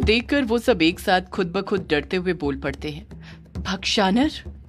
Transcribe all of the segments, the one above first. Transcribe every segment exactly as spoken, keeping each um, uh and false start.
देखकर वो सब एक साथ खुद ब खुद डरते हुए बोल पड़ते हैं, भक्षानर।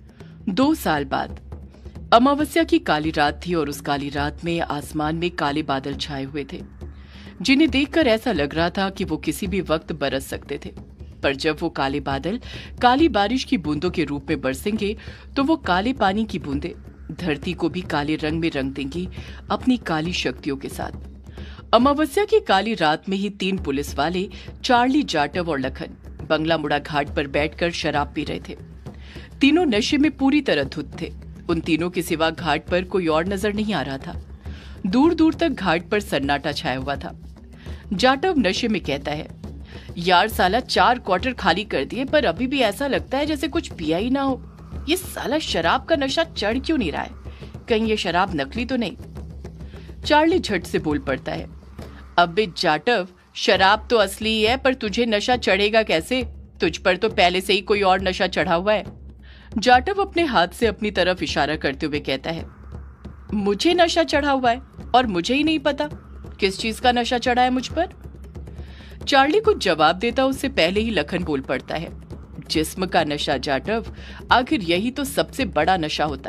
दो साल बाद अमावस्या की काली रात थी और उस काली रात में आसमान में काले बादल छाए हुए थे, जिन्हें देखकर ऐसा लग रहा था कि वो किसी भी वक्त बरस सकते थे। पर जब वो काले बादल काली बारिश की बूंदों के रूप में बरसेंगे तो वो काले पानी की बूंदें धरती को भी काले रंग में रंग देंगी अपनी काली शक्तियों के साथ। अमावस्या की काली रात में ही तीन पुलिस वाले चार्ली, जाटव और लखन बंगला मुड़ा घाट पर बैठकर शराब पी रहे थे। तीनों नशे में पूरी तरह धुत थे। उन तीनों के सिवा घाट पर कोई और नजर नहीं आ रहा था। दूर दूर तक घाट पर सन्नाटा छाया हुआ था। जाटव नशे में कहता है, यार साला चार क्वार्टर खाली कर दिए पर अभी भी ऐसा लगता है जैसे कुछ पिया ही ना हो। ये साला शराब का नशा चढ़ क्यों नहीं रहा है? कहीं ये शराब नकली तो नहीं? चार्ली झट से बोल पड़ता है, अबे जाटव, शराब तो असली ही है पर तुझे नशा चढ़ेगा कैसे? तुझ पर तो पहले से ही कोई और नशा चढ़ा हुआ है। जाटव अपने हाथ से अपनी तरफ इशारा करते हुए कहता है, मुझे नशा चढ़ा हुआ है और मुझे ही नहीं पता किस चीज का नशा चढ़ा है मुझ पर। चार्ली कुछ जवाब देता उससे पहले ही लखन बोल पड़ता है, जिस्म का नशा जाटव, आखिर यही तो सबसे बड़ा नशा होता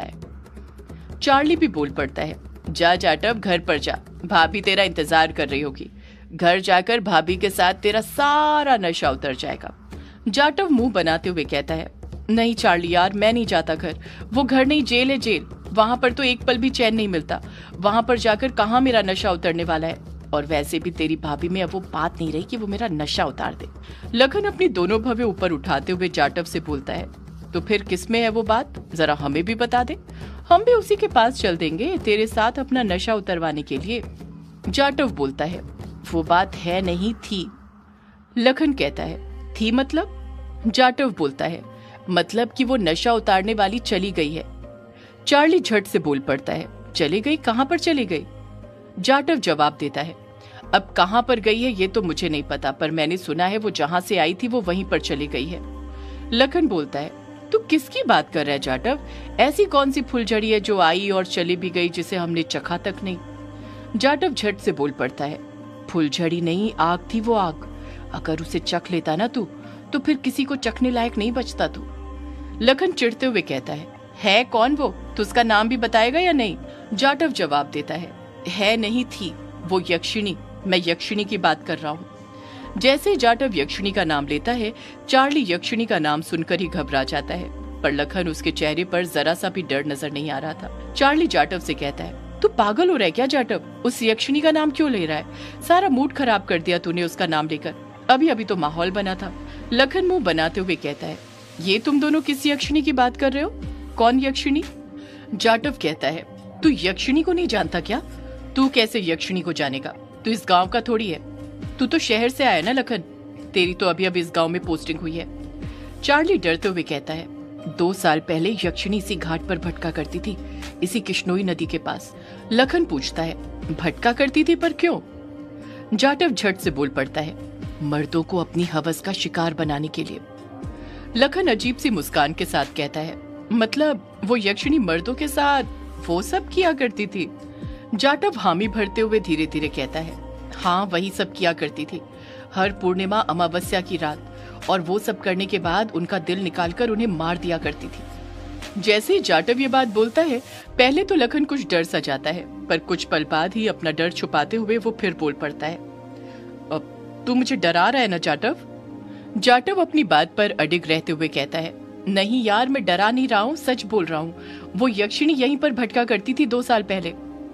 है। चार्ली भी बोल पड़ता है, जा जाटव घर पर जा, भाभी तेरा इंतजार कर रही होगी। घर जाकर भाभी के साथ तेरा सारा नशा उतर जाएगा। जाटव मुंह बनाते हुए कहता है, नहीं चार्ली यार, मैं नहीं जाता घर। वो घर नहीं, जेल है जेल। वहां पर तो एक पल भी चैन नहीं मिलता। वहां पर जाकर कहाँ मेरा नशा उतरने वाला है? और वैसे भी तेरी भाभी में अब वो बात नहीं रही कि वो मेरा नशा उतार दे। लखन अपनी दोनों भवें ऊपर उठाते हुए जाटव से बोलता है, तो फिर किसमें है वो बात? जरा हमें भी बता दे, हम भी उसी के पास चल देंगे तेरे साथ अपना नशा उतरवाने के लिए। जाटव बोलता है, वो बात है नहीं थी। लखन कहता है, थी मतलब? जाटव बोलता है, मतलब कि वो नशा उतारने वाली चली गई है। चार्ली झट से बोल पड़ता है, चली गई? कहां पर चली गई? जाटव जवाब देता है, अब कहां पर गई है ये तो मुझे नहीं पता, पर मैंने सुना है वो जहां से आई थी वो वहीं पर चली गई है। लखन बोलता है, तू किसकी बात कर रहा है जाटव? ऐसी कौन सी फुलझड़ी है जो आई और चली भी गई जिसे हमने चखा तक नहीं? जाटव झट से बोल पड़ता है, फुलझड़ी नहीं, आग थी वो आग। अगर उसे चख लेता ना तू तो फिर किसी को चखने लायक नहीं बचता तू। लखन चिढ़ते हुए कहता है, है कौन वो? तो उसका नाम भी बताएगा या नहीं? जाटव जवाब देता है, है नहीं थी, वो यक्षिणी। मैं यक्षिणी की बात कर रहा हूँ। जैसे जाटव यक्षिणी का नाम लेता है, चार्ली यक्षिणी का नाम सुनकर ही घबरा जाता है, पर लखन उसके चेहरे पर जरा सा भी डर नजर नहीं आ रहा था। चार्ली जाटव से कहता है, तू पागल हो रहा है क्या जाटव? उस यक्षिणी का नाम क्यों ले रहा है? सारा मूड खराब कर दिया तूने उसका नाम लेकर। अभी अभी तो माहौल बना था। लखन मुंह बनाते हुए कहता है, ये तुम दोनों किस यक्षिणी की बात कर रहे हो? कौन यक्षिणी? जाटव कहता है, तू यक्षिणी को नहीं जानता क्या? तू कैसे यक्षिणी को जानेगा? तू इस गांव का थोड़ी है। तू तो शहर से आया ना लखन, तेरी तो अभी अभी इस गांव में पोस्टिंग हुई है। चार्ली डरते हुए कहता है, दो साल पहले यक्षिणी इसी घाट पर भटका करती थी, इसी किश्नोई नदी के पास। लखन पूछता है, भटका करती थी पर क्यों? जाटव झट से बोल पड़ता है, मर्दों को अपनी हवस का शिकार बनाने के लिए। लखन अजीब सी मुस्कान के साथ कहता है, मतलब वो यक्षिणी मर्दों के साथ वो सब किया करती थी? जाटव हामी भरते हुए धीरे धीरे कहता है, हाँ वही सब किया करती थी, हर पूर्णिमा अमावस्या की रात। और वो सब करने के बाद उनका दिल निकालकर उन्हें मार दिया करती थी। जैसे ही जाटव ये बात बोलता है, पहले तो लखन कुछ डर सा जाता है, पर कुछ पल बाद ही अपना डर छुपाते हुए वो फिर बोल पड़ता है, अब तू मुझे डरा रहा है ना जाटव? जाटव अपनी बात पर अडिग रहते हुए कहता है, नहीं यार, मैं डरा नहीं रहा हूँ, सच बोल रहा हूँ। वो यक्षिणी यहीं पर भटका करती थी दो साल पहले।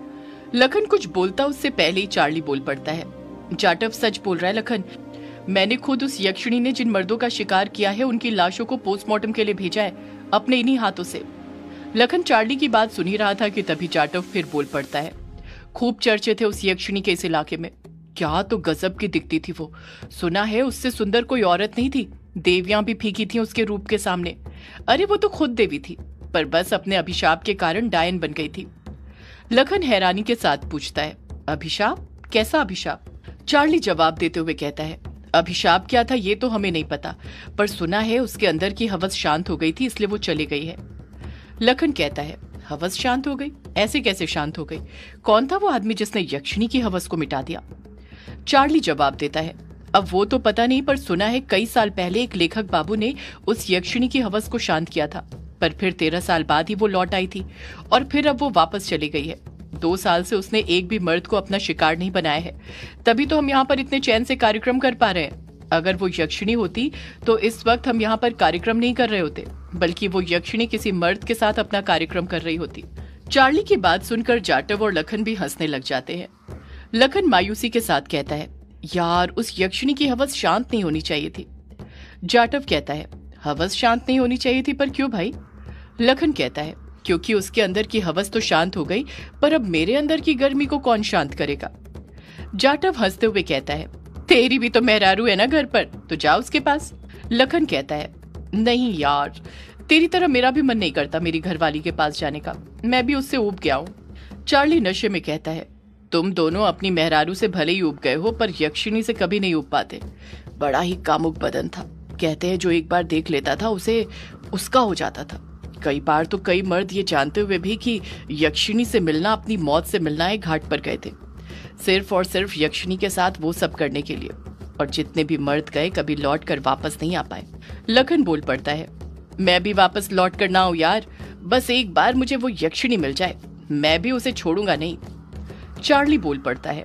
लखन कुछ बोलता उससे पहले ही चार्ली बोल पड़ता है, जाटव सच बोल रहा है लखन। मैंने खुद उस यक्षिणी ने जिन मर्दों का शिकार किया है उनकी लाशों को पोस्टमार्टम के लिए भेजा है, अपने इन्हीं हाथों से। लखन चार्ली की बात सुन ही रहा था कि तभी जाटव फिर बोल पड़ता है, खूब चर्चे थे उस यक्षिणी के इस इलाके में। क्या तो गजब की दिखती थी वो। सुना है उससे सुंदर कोई औरत नहीं थी, देवियां भी फीकी थी उसके रूप के सामने। अरे वो तो खुद देवी थी, पर बस अपने अभिशाप के कारण डायन बन गई थी। लखन हैरानी के साथ पूछता है, अभिशाप? कैसा अभिशाप? चार्ली जवाब देते हुए कहता है, अभिशाप क्या था ये तो हमें नहीं पता, पर सुना है उसके अंदर की हवस शांत हो गई थी, इसलिए वो चली गई है। लखन कहता है, हवस शांत हो गई? ऐसे कैसे शांत हो गई? कौन था वो आदमी जिसने यक्षिणी की हवस को मिटा दिया? चार्ली जवाब देता है, अब वो तो पता नहीं, पर सुना है कई साल पहले एक लेखक बाबू ने उस यक्षिणी की हवस को शांत किया था, पर फिर तेरह साल बाद ही वो लौट आई थी और फिर अब वो वापस चली गई है। दो साल से उसने एक भी मर्द को अपना शिकार नहीं बनाया है, तभी तो हम यहाँ पर इतने चैन से कार्यक्रम कर पा रहे हैं। अगर वो यक्षिणी होती तो इस वक्त हम यहाँ पर कार्यक्रम नहीं कर रहे होते, बल्कि वो यक्षिणी किसी मर्द के साथ अपना कार्यक्रम कर रही होती। चार्ली की बात सुनकर जाटव और लखन भी हंसने लग जाते हैं। लखन मायूसी के साथ कहता है, यार उस यक्षिणी की हवस शांत नहीं होनी चाहिए थी। जाटव कहता है, हवस शांत नहीं होनी चाहिए थी, पर क्यों भाई? लखन कहता है, क्योंकि उसके अंदर की हवस तो शांत हो गई, पर अब मेरे अंदर की गर्मी को कौन शांत करेगा? जाटव हंसते हुए कहता है, तेरी भी तो मेहरारू है ना घर पर, तो जा उसके पास। लखन कहता है, नहीं यार, तेरी तरह मेरा भी मन नहीं करता मेरी घरवाली के पास जाने का, मैं भी उससे ऊब गया हूँ। चार्ली नशे में कहता है, तुम दोनों अपनी मेहरारू से भले ही ऊब गए हो, पर यक्षिणी से कभी नहीं ऊब पाते। बड़ा ही कामुक बदन था, कहते हैं जो एक बार देख लेता था उसे उसका हो जाता था। कई बार तो कई मर्द ये जानते हुए भी कि यक्षिणी से मिलना अपनी मौत से मिलना है, घाट पर गए थे सिर्फ और सिर्फ यक्षिणी के साथ वो सब करने के लिए, और जितने भी मर्द गए कभी लौट कर वापस नहीं आ पाए। लखन बोल पड़ता है, मैं भी वापस लौट कर ना हूं यार, बस एक बार मुझे वो यक्षिणी मिल जाए, मैं भी उसे छोड़ूंगा नहीं। चार्ली बोल पड़ता है,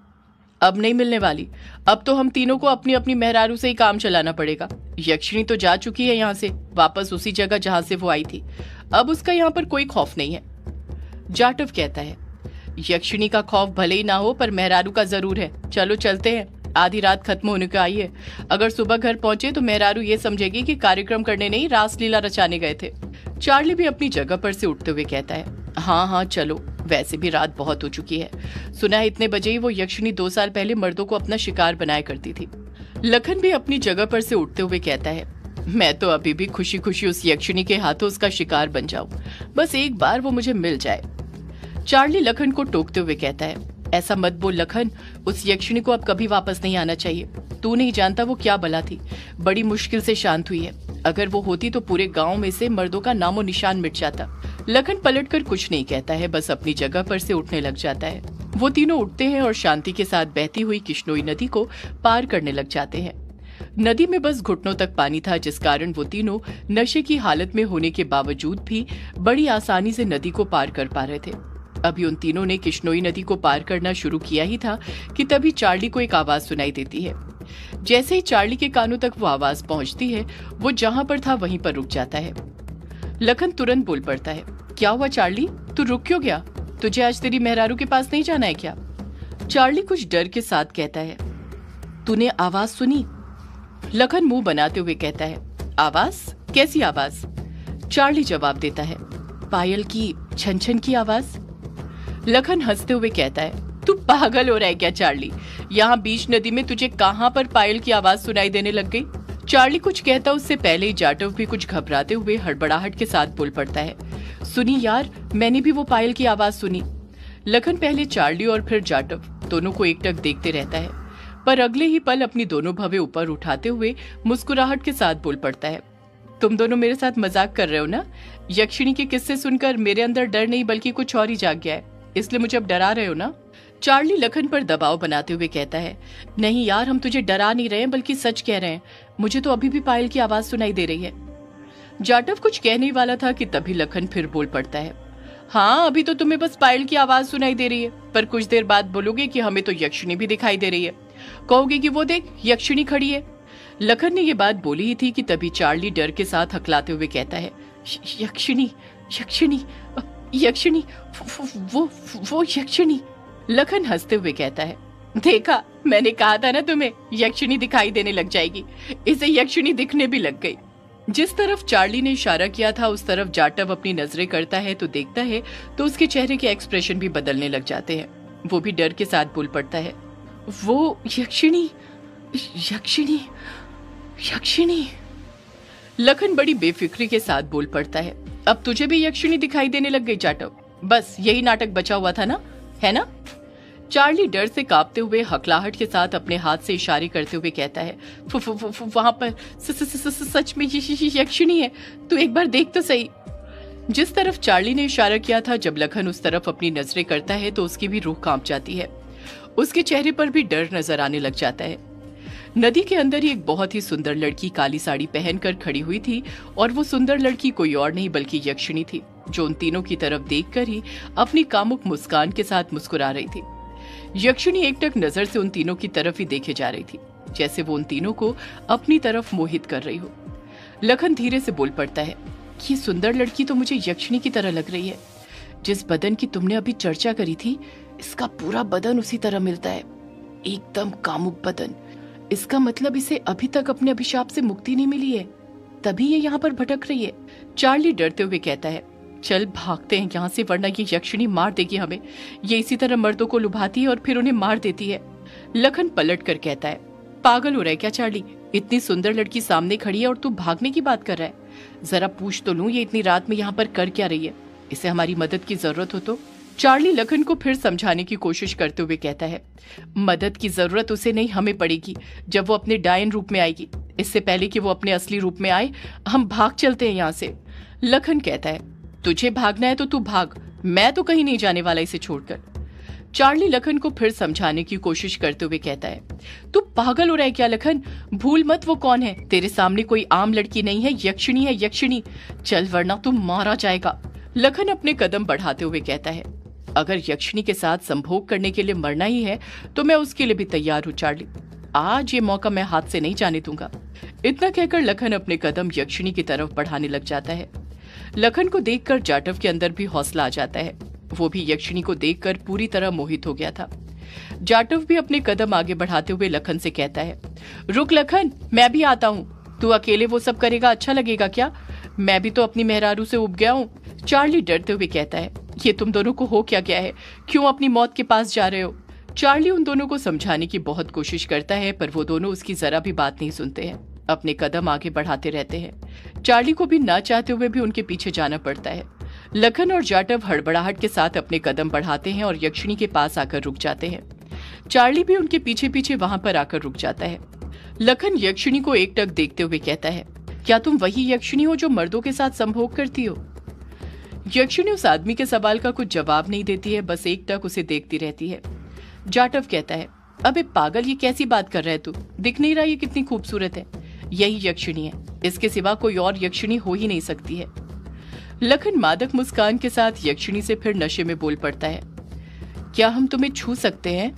अब नहीं मिलने वाली, अब तो हम तीनों को अपनी अपनी मेहरारू से ही काम चलाना पड़ेगा। यक्षिणी तो जा चुकी है यहाँ से, वापस उसी जगह जहां से वो आई थी, अब उसका यहाँ पर कोई खौफ नहीं है। जाटव कहता है, यक्षिणी का खौफ भले ही ना हो, पर मेहरारू का जरूर है। चलो चलते हैं, आधी रात खत्म होने को आई है, अगर सुबह घर पहुंचे तो मेहरारू ये समझेगी कि कार्यक्रम करने नहीं रासलीला रचाने गए थे। चार्ली भी अपनी जगह पर से उठते हुए कहता है, हाँ हाँ चलो, वैसे भी रात बहुत हो चुकी है, सुना है इतने बजे ही वो यक्षिणी दो साल पहले मर्दों को अपना शिकार बनाया करती थी। लखन भी अपनी जगह पर से उठते हुए कहता है, मैं तो अभी भी खुशी खुशी उस यक्षिणी के हाथों उसका शिकार बन जाऊं, बस एक बार वो मुझे मिल जाए। चार्ली लखन को टोकते हुए कहता है, ऐसा मत बोल लखन, उस यक्षिणी को अब कभी वापस नहीं आना चाहिए। तू नहीं जानता वो क्या बला थी, बड़ी मुश्किल से शांत हुई है, अगर वो होती तो पूरे गांव में से मर्दों का नामो निशान मिट जाता। लखन पलटकर कुछ नहीं कहता है, बस अपनी जगह पर से उठने लग जाता है। वो तीनों उठते हैं और शांति के साथ बहती हुई किश्नोई नदी को पार करने लग जाते हैं। नदी में बस घुटनों तक पानी था, जिस कारण वो तीनों नशे की हालत में होने के बावजूद भी बड़ी आसानी से नदी को पार कर पा रहे थे। अभी उन तीनों ने किश्नोई नदी को पार करना शुरू किया ही था कि तभी चार्ली को एक आवाज सुनाई देती है। जैसे ही चार्ली के कानों तक वो आवाज पहुंचती है, वो जहां पर था वहीं पर रुक जाता है। लखन तुरंत बोल पड़ता है, क्या हुआ चार्ली, तू रुक क्यों गया? तुझे आज तेरी मेहरारू के पास नहीं जाना है क्या? चार्ली कुछ डर के साथ कहता है, तूने आवाज सुनी? लखन मुंह बनाते हुए कहता है, आवाज? कैसी आवाज? चार्ली जवाब देता है, पायल की छन छन की आवाज। लखन हंसते हुए कहता है, तू पागल हो रहा है क्या चार्ली? यहाँ बीच नदी में तुझे कहाँ पर पायल की आवाज सुनाई देने लग गई? चार्ली कुछ कहता उससे पहले ही जाटव भी कुछ घबराते हुए हड़बड़ाहट के साथ बोल पड़ता है, सुनी यार, मैंने भी वो पायल की आवाज सुनी। लखन पहले चार्ली और फिर जाटव दोनों को एकटक देखते रहता है, पर अगले ही पल अपनी दोनों भवें ऊपर उठाते हुए मुस्कुराहट के साथ बोल पड़ता है, तुम दोनों मेरे साथ मजाक कर रहे हो ना? यक्षिणी के किस्से सुनकर मेरे अंदर डर नहीं बल्कि कुछ और ही जाग गया है, इसलिए मुझे अब डरा रहे हो ना? चार्ली लखन पर दबाव बनाते हुए कहता है, नहीं यार, हम तुझे डरा नहीं रहे हैं बल्कि सच कह रहे हैं, मुझे तो अभी भी पायल की आवाज सुनाई दे रही है। जाटव कुछ कहने वाला था कि तभी लखन फिर बोल पड़ता है, हाँ अभी तो तुम्हें बस पायल की आवाज सुनाई दे रही है, पर कुछ देर बाद बोलोगे कि हमें तो यक्षिणी भी दिखाई दे रही है, कहोगे कि वो देख यक्षिणी खड़ी है। लखन ने ये बात बोली ही थी कि तभी चार्ली डर के साथ हकलाते हुए कहता है, यक्षिणी यक्षिणी यक्षिणी वो वो यक्षिणी। लखन हंसते हुए कहता है, देखा, मैंने कहा था ना तुम्हें, यक्षिणी दिखाई देने लग जाएगी। इसे यक्षिणी दिखने भी लग गई। जिस तरफ चार्ली ने इशारा किया था उस तरफ जाटव अपनी नजरें करता है तो देखता है तो उसके चेहरे के एक्सप्रेशन भी बदलने लग जाते हैं। वो भी डर के साथ बोल पड़ता है, वो यक्षिणी यक्षिणी यक्षिणी। लखन बड़ी बेफिक्री के साथ बोल पड़ता है, अब तुझे भी यक्षिणी दिखाई देने लग गई जाटव? बस यही नाटक बचा हुआ था ना, है ना? चार्ली डर से कांपते हुए हकलाहट के साथ अपने हाथ से इशारे करते हुए कहता है, वहां पर स, स, स, स, सच में यक्षिणी है, तू एक बार देख तो सही। जिस तरफ चार्ली ने इशारा किया था, जब लखन उस तरफ अपनी नजरें करता है तो उसकी भी रूह कांप जाती है, उसके चेहरे पर भी डर नजर आने लग जाता है। नदी के अंदर ही एक बहुत ही सुंदर लड़की काली साड़ी पहनकर खड़ी हुई थी और वो सुंदर लड़की कोई और नहीं बल्कि यक्षिणी थी, जो उन तीनों की तरफ देखकर ही अपनी कामुक मुस्कान के साथ मुस्कुरा रही थी। यक्षिणी एकटक नजर से उन तीनों की तरफ ही देखे जा रही थी, जैसे वो उन तीनों को अपनी तरफ मोहित कर रही हो। लखन धीरे से बोल पड़ता है, ये सुंदर लड़की तो मुझे यक्षिणी की तरह लग रही है। जिस बदन की तुमने अभी चर्चा करी थी, इसका पूरा बदन उसी तरह मिलता है, एकदम कामुक बदन। इसका मतलब इसे अभी तक अपने अभिशाप से मुक्ति नहीं मिली है, तभी ये यहाँ पर भटक रही है। चार्ली डरते हुए कहता है, चल भागते हैं यहाँ से, वरना ये यक्षिणी मार देगी हमें। ये इसी तरह मर्दों को लुभाती है और फिर उन्हें मार देती है। लखन पलट कर कहता है, पागल हो रहा है क्या चार्ली? इतनी सुंदर लड़की सामने खड़ी है और तू भागने की बात कर रहा है। जरा पूछ तो लूं, ये इतनी रात में यहाँ पर कर क्या रही है? इसे हमारी मदद की जरूरत हो तो? चार्ली लखन को फिर समझाने की कोशिश करते हुए कहता है, मदद की जरूरत उसे नहीं, हमें पड़ेगी जब वो अपने डायन रूप में आएगी। इससे पहले कि वो अपने असली रूप में आए, हम भाग चलते हैं यहाँ से। लखन कहता है, तुझे भागना है तो तू भाग, मैं तो कहीं नहीं जाने वाला इसे छोड़कर। चार्ली लखन को फिर समझाने की कोशिश करते हुए कहता है, तू पागल हो रहा है क्या लखन? भूल मत वो कौन है, तेरे सामने कोई आम लड़की नहीं है, यक्षिणी है, यक्षिणी। चल वरना तू मारा जाएगा। लखन अपने कदम बढ़ाते हुए कहता है, अगर यक्षिणी के साथ संभोग करने के लिए मरना ही है तो मैं उसके लिए भी तैयार हूँ चार्ली। आज ये मौका मैं हाथ से नहीं जाने दूंगा। इतना कहकर लखन अपने कदम यक्षिणी की तरफ बढ़ाने लग जाता है। लखन को देखकर जाटव के अंदर भी हौसला आ जाता है। वो भी यक्षिणी को देखकर पूरी तरह मोहित हो गया था। जाटव भी अपने कदम आगे बढ़ाते हुए लखन से कहता है, रुक लखन, मैं भी आता हूँ। तू अकेले वो सब करेगा, अच्छा लगेगा क्या? मैं भी तो अपनी मेहरारू से उब गया हूँ। चार्ली डरते हुए कहता है, ये तुम दोनों को हो क्या गया है? क्यों अपनी मौत के पास जा रहे हो? चार्ली उन दोनों को समझाने की बहुत कोशिश करता है, पर वो दोनों उसकी जरा भी बात नहीं सुनते हैं, अपने कदम आगे बढ़ाते रहते हैं। चार्ली को भी ना चाहते हुए भी उनके पीछे जाना पड़ता है। लखन और जाटव हड़बड़ाहट के साथ अपने कदम बढ़ाते हैं और यक्षिणी के पास आकर रुक जाते हैं। चार्ली भी उनके पीछे पीछे वहां पर आकर रुक जाता है। लखन यक्षिणी को एकटक देखते हुए कहता है, क्या तुम वही यक्षिणी हो जो मर्दों के साथ संभोग करती हो? यक्षिणी उस आदमी के सवाल का कुछ जवाब नहीं देती है, बस एकटक उसे देखती रहती है। जाटव कहता है, अबे पागल, ये कैसी बात कर रहा है तू? दिख नहीं रहा ये कितनी खूबसूरत है? यही यक्षिणी है, इसके सिवा कोई और यक्षिणी हो ही नहीं सकती है। लखन मादक मुस्कान के साथ यक्षिणी से फिर नशे में बोल पड़ता है, क्या हम तुम्हें छू सकते हैं?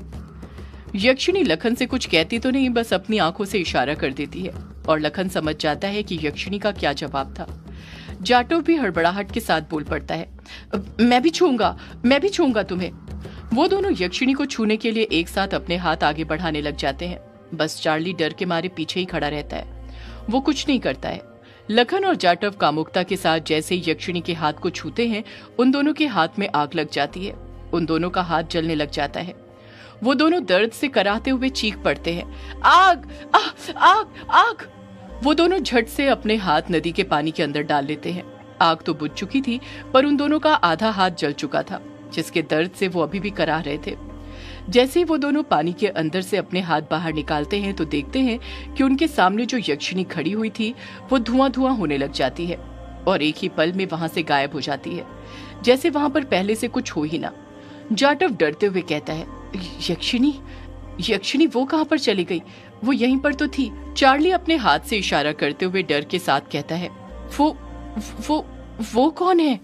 यक्षिणी लखन से कुछ कहती तो नहीं, बस अपनी आंखों से इशारा कर देती है और लखन समझ जाता है कि यक्षिणी का क्या जवाब था। जाटव भी हड़बड़ाहट के साथ बोल पड़ता है, मैं भी छूंगा, मैं भी छूंगा तुम्हें। वो दोनों यक्षिणी को छूने के लिए एक साथ अपने हाथ आगे बढ़ाने लग जाते हैं। बस चार्ली डर के मारे पीछे ही खड़ा रहता है, वो कुछ नहीं करता है। लखन और जाटव कामुकता के साथ जैसे ही यक्षिणी के हाथ को छूते हैं, उन दोनों के हाथ में आग लग जाती है। उन दोनों का हाथ जलने लग जाता है। वो दोनों दर्द से कराहते हुए चीख पड़ते हैं, आग, आग, आग, आग। वो दोनों झट से अपने हाथ नदी के पानी के अंदर डाल लेते हैं। आग तो बुझ चुकी थी, पर उन दोनों का आधा हाथ जल चुका था, जिसके दर्द से वो अभी भी कराह रहे थे। जैसे ही वो दोनों पानी के अंदर से अपने हाथ बाहर निकालते हैं तो देखते हैं कि उनके सामने जो यक्षिणी खड़ी हुई थी वो धुआं धुआं होने लग जाती है और एक ही पल में वहां से गायब हो जाती है, जैसे वहां पर पहले से कुछ हो ही ना। जाटव डरते हुए कहता है, यक्षिणी, यक्षिणी वो कहां पर चली गई? वो यहीं पर तो थी। चार्ली अपने हाथ से इशारा करते हुए डर के साथ कहता है, वो वो वो कौन है?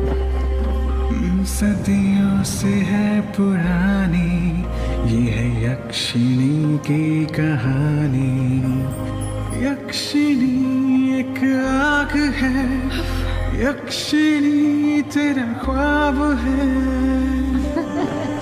सदियों से है पुरानी, ये है यक्षिणी की कहानी। यक्षिणी एक आग है, यक्षिणी तेरा ख्वाब है।